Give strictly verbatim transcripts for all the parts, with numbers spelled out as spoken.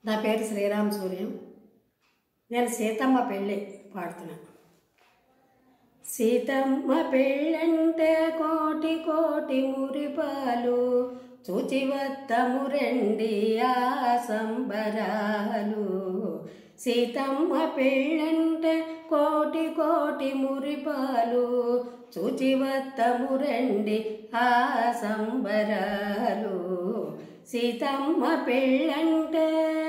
నా పేరు శ్రీరామ్ సూర్యం. నేను సీతమ్మ పెళ్ళి పాడుతున్నాను. సీతమ్మ పెళ్ళంటే కోటి కోటి మురిపాలు, చూచివత్తము రెండి ఆ సంబరాలు. సీతమ్మ పెళ్ళంటే కోటి కోటి మురిపాలు, చూచివత్తము రెండి ఆ సంబరాలు. సీతమ్మ పెళ్ళంటే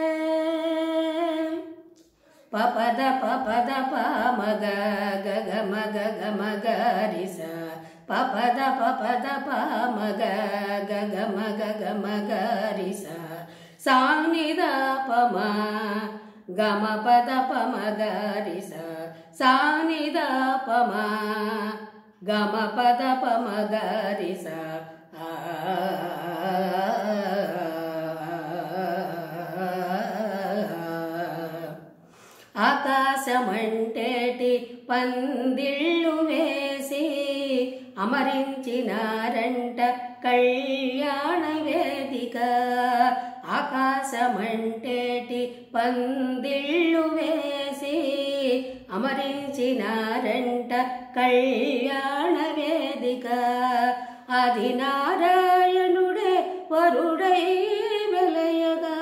పపద పపద పామగ గగ మగ గమగ రిస, పపద పపద పామగ గగ మగ గమగ రిస, సానిద పమ గమ పద పమగ రిస, సానిద పమ గమ పద పమగ రిస. ఆకాశమంటేటి పందిళ్ళు వేసి అమరించినారంట కళ్యాణ వేదిక. ఆకాశమంటేటి పందిళ్ళు వేసి అమరించినారంట కళ్యాణ వేదిక. అది నారాయణుడే వరుడై వెలయగా,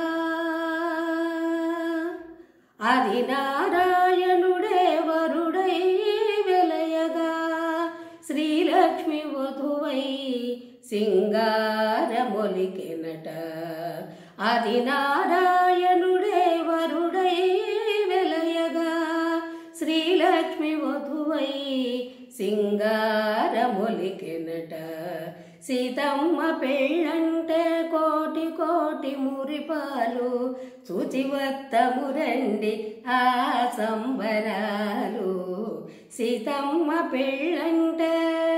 అది నారాయణుడే వరుడై వెలయగా, శ్రీలక్ష్మి వధువై సింగారమొలికెనట. అది నారాయణుడే వరుడై వెలయగా, శ్రీలక్ష్మి వధువై సింగారమొలికెనట. సీతమ్మ పెళ్ళంటే కోటి కోటి మురిపాలు, చూచివత్తము రండి ఆ సంబరాలు. సీతమ్మ పెళ్ళంటే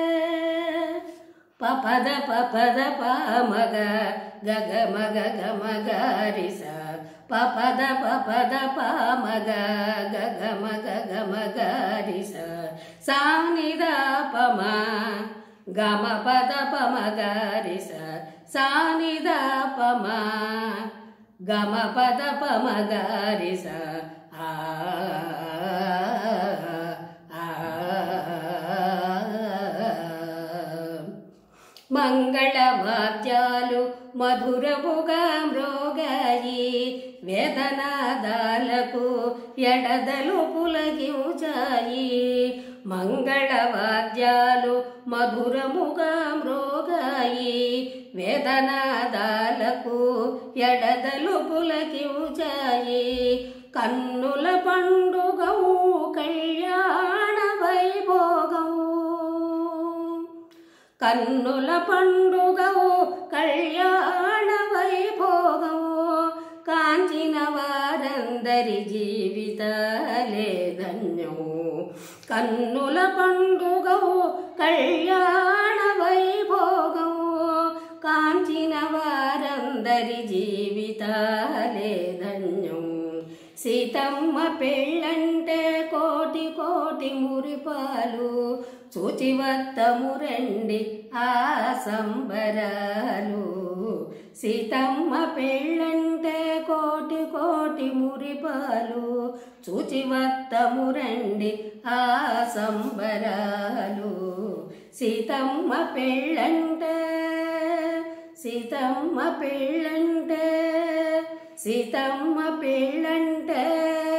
పపద పపద పామగ గగ మగ గమగ రిస, పపద పపద పామగ గగ మగ గమగ రిస, సానిద పమ గమ పద పమగ రిస, సానిద పమ గమ పద పమగ రిస. ఆ మంగళవాద్యాలు మధురముగా మ్రోగాయి, వేదనాదాలకు ఎడదలు పులగించాయి. మంగళవాద్యాలు మధురముగా మ్రోగాయి, వేదనాదాలకు ఎడదలు పులగించాయి. కన్నుల పండుగవు కళ్యాణ వైభోగము, కన్నుల పండుగవు కళ్యాణ వైభోగము. కాంచిన వారందరి జీవితాలే ధన్యము, కన్నుల పండుగవు కళ్యాణ వైభోగము. కాంచిన వారందరి జీవితాలే ధన్యము. సీతమ్మ పెళ్ళంటే కోటి కోటి మురిపాలు, చూచివత్తము రండి ఆ సంబరాలు. సీతమ్మ పెళ్ళంటే కోటి కోటి మురిపాలు, చూచివత్తము రండి ఆ సంబరాలు. సీతమ్మ పెళ్ళంటే, సీతమ్మ పెళ్ళంటే, సీతమ్మ పెళ్ళంటే.